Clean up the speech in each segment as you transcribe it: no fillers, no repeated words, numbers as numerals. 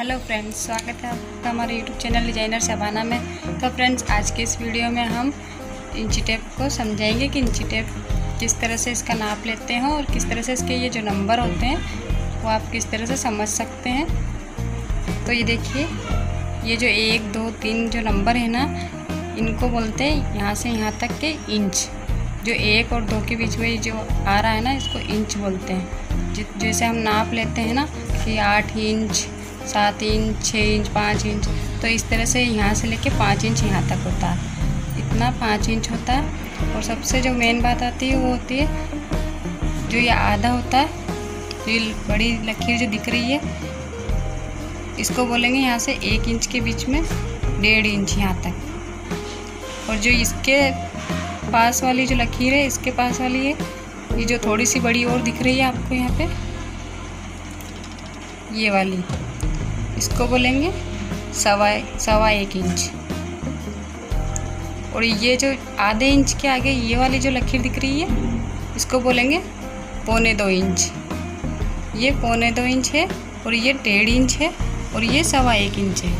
Hello friends, स्वागत है आपका हमारे यूट्यूब चैनल डिजाइनर शबाना में। तो फ्रेंड्स, आज के इस वीडियो में हम इंची टेप को समझाएंगे कि इंची टेप किस तरह से इसका नाप लेते हैं और किस तरह से इसके ये जो नंबर होते हैं वो आप किस तरह से समझ सकते हैं। तो ये देखिए, ये जो 1, 2, 3 जो नंबर है ना, इनको बोलते हैं यहाँ से यहाँ तक के इंच। जो 1 और 2 के बीच में जो आ रहा है ना, इसको इंच बोलते हैं। जैसे हम नाप लेते हैं ना कि 8 इंच, 7 इंच, 6 इंच, 5 इंच, तो इस तरह से यहाँ से लेके 5 इंच यहाँ तक होता है। इतना 5 इंच होता है। और सबसे जो मेन बात आती है वो होती है जो ये आधा होता है, जो ये बड़ी लकीर जो दिख रही है, इसको बोलेंगे यहाँ से 1 इंच के बीच में 1.5 इंच यहाँ तक। और जो इसके पास वाली जो लकीर है, इसके पास वाली है, ये जो थोड़ी सी बड़ी और दिख रही है आपको यहाँ पे, ये वाली, इसको बोलेंगे 1.25 इंच। और ये जो आधे इंच के आगे ये वाली जो लकीर दिख रही है, इसको बोलेंगे 1.25 इंच। ये 1.25 इंच है और ये 1.5 इंच है और ये 1.25 इंच है।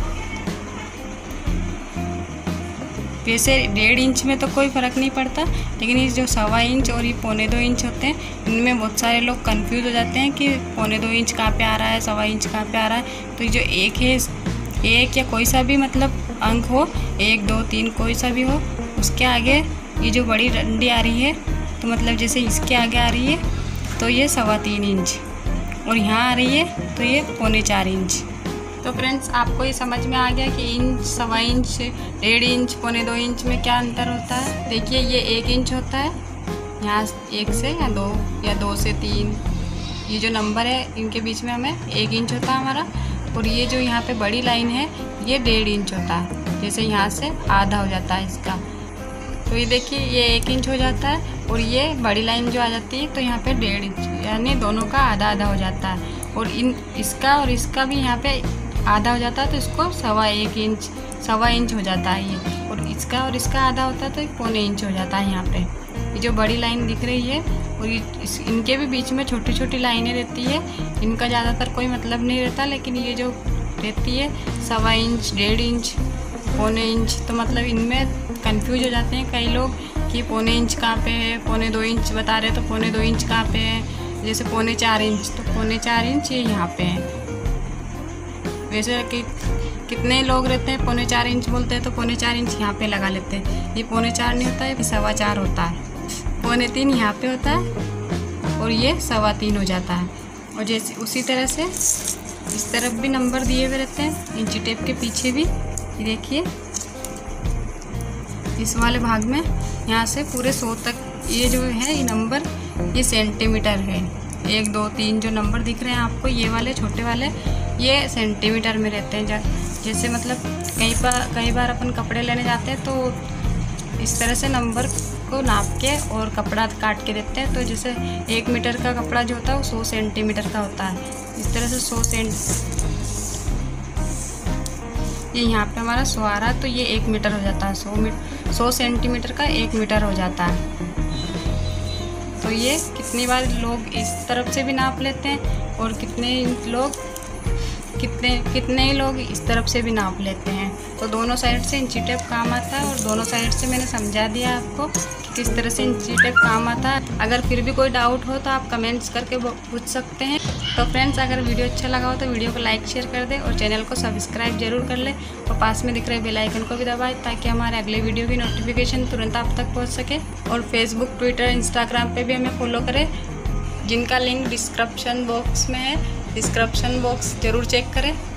वैसे 1.5 इंच में तो कोई फ़र्क नहीं पड़ता, लेकिन ये जो 1.25 इंच और ये 1.25 इंच होते हैं, इनमें बहुत सारे लोग कंफ्यूज हो जाते हैं कि 1.25 इंच कहाँ पे आ रहा है, 1.25 इंच कहाँ पे आ रहा है। तो ये जो 1 है, 1 या कोई सा भी मतलब अंक हो, 1, 2, 3 कोई सा भी हो, उसके आगे ये जो बड़ी डंडी आ रही है, तो मतलब जैसे इसके आगे आ रही है तो ये 3.25 इंच, और यहाँ आ रही है तो ये 4.25 इंच। तो फ्रेंड्स, आपको ये समझ में आ गया कि इंच, 1.25 इंच, 1.5 इंच, 1.25 इंच में क्या अंतर होता है। देखिए, ये 1 इंच होता है, यहाँ 1 से या 2 या 2 से 3, ये जो नंबर है इनके बीच में हमें 1 इंच होता है हमारा। और ये जो यहाँ पे बड़ी लाइन है, ये 1.5 इंच होता है, जैसे यहाँ से आधा हो जाता है इसका। तो ये देखिए, ये 1 इंच हो जाता है और ये बड़ी लाइन जो आ जाती है तो यहाँ पे 1.5 इंच, यानी दोनों का आधा आधा हो जाता है। और इसका और इसका भी यहाँ पे आधा हो जाता है, तो इसको 1.25 इंच, 1.25 इंच हो जाता है ये। और इसका आधा होता है तो 1.25 इंच हो जाता है यहाँ पे। ये जो बड़ी लाइन दिख रही है, और इनके भी बीच में छोटी छोटी लाइनें रहती है, इनका ज़्यादातर कोई मतलब नहीं रहता, लेकिन ये जो रहती है 1.25 इंच, 1.5 इंच, 1.25 इंच, तो मतलब इनमें कंफ्यूज हो जाते हैं कई लोग कि 1.25 इंच कहाँ पे है, 1.25 इंच बता रहे तो 1.25 इंच कहाँ पे है। जैसे 4.25 इंच, तो 4.25 इंच ये यहाँ पे है। वैसे कि कितने लोग रहते हैं 4.25 इंच बोलते हैं तो 4.25 इंच यहाँ पे लगा लेते हैं। ये 4.25 नहीं होता है, 4.25 होता है। 3.25 यहाँ पे होता है और ये 3.25 हो जाता है। और जैसे उसी तरह से इस तरफ भी नंबर दिए हुए रहते हैं, इंची टेप के पीछे भी। ये देखिए, इस वाले भाग में यहाँ से पूरे 100 तक ये जो है ये नंबर, ये सेंटीमीटर है। 1, 2, 3 जो नंबर दिख रहे हैं आपको, ये वाले छोटे वाले, ये सेंटीमीटर में रहते हैं। जैसे मतलब कई बार अपन कपड़े लेने जाते हैं तो इस तरह से नंबर को नाप के और कपड़ा काट के देते हैं। तो जैसे 1 मीटर का कपड़ा जो होता है वो 100 सेंटीमीटर का होता है। इस तरह से 100 यहाँ पे हमारा 100 आ रहा है, तो ये 1 मीटर हो जाता है। 100 सेंटीमीटर का 1 मीटर हो जाता है। तो ये कितनी बार लोग इस तरफ से भी नाप लेते हैं और कितने ही लोग इस तरफ से भी नाप लेते हैं। तो दोनों साइड से इंची टेप काम आता है, और दोनों साइड से मैंने समझा दिया आपको कि किस तरह से इंची टेप काम आता है। अगर फिर भी कोई डाउट हो तो आप कमेंट्स करके पूछ सकते हैं। तो फ्रेंड्स, अगर वीडियो अच्छा लगा हो तो वीडियो को लाइक शेयर कर दें और चैनल को सब्सक्राइब जरूर कर लें, और पास में दिख रहे बेल आइकन को भी दबाएं ताकि हमारे अगले वीडियो की नोटिफिकेशन तुरंत आप तक पहुँच सके। और फेसबुक, ट्विटर, इंस्टाग्राम पर भी हमें फॉलो करें, जिनका लिंक डिस्क्रिप्शन बॉक्स में है। डिस्क्रिप्शन बॉक्स ज़रूर चेक करें।